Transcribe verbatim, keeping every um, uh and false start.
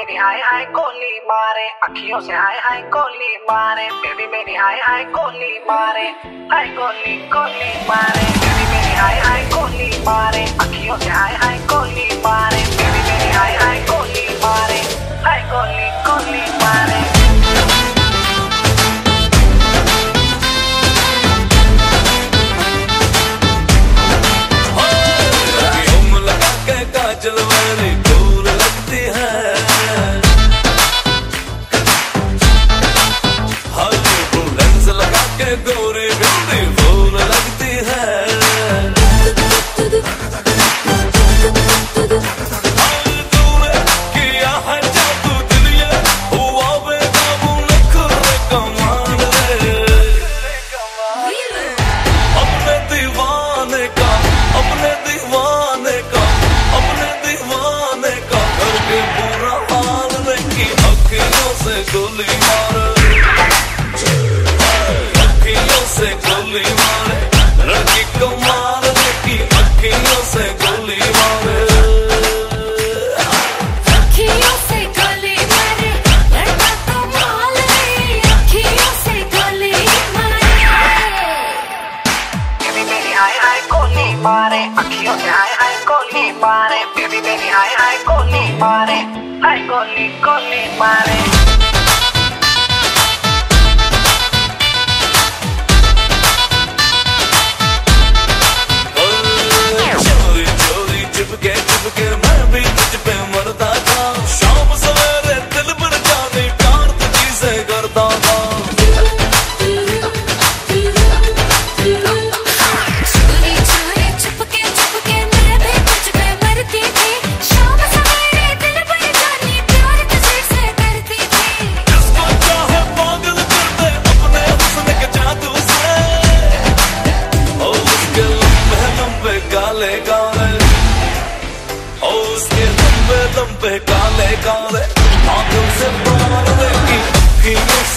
मेरी हाय हाय गोली मारे, अखियों से हाय हाय गोली मारे, बेबी मेरी हाय हाय गोली मारे, हाय गोली गोली मारे, बेबी मेरी हाय हाय गोली मारे, अखियों से हाय हाय गोली मारे, बेबी मेरी हाय हाय गोली मारे, हाय गोली गोली मारे। जलवानी दूर लगती है, हर लेंस लगा के गोरी गंदी फूल लगती है। तूने किया है जादू दुनिया, हुआ बेकाबू नखरे कमाल रे। अपने दीवाने का, अपने दीवाने का, अपने दीवाने का करके बुरा हाल नहीं, अखियों से गोली मारे, अखियों से गोली मारे, रखी कमाल नहीं, अखियों से गोली मारे, अखियों से गोली मारे, लड़का कमाल नहीं, अखियों से गोली मारे। बेबी मेरी हाय हाय गोली मारे, अखियों से हाय हाय गोली मारे, बेबी मेरी हाय हाय गोली मारे, हाय गोली गोली मारे। चोरी चोरी चिपके चिपके मैं भी तुझ पे मरता था, शाम सवेरे दिल भर जाने प्यार तुझी से करता था। चोरी चोरी चुपके चुपके मैं भी तुझ पे मरती थी, शाम सवेरे दिल भर जाने प्यार तुझे से करती थी। जिसको चाहे पागल कर दे अपने हुस्न के जादू से, ओ उसके लंबे लंबे काले काले, ओ उसके लंबे लंबे काले काले, आंखों से बाहर देखी अखियों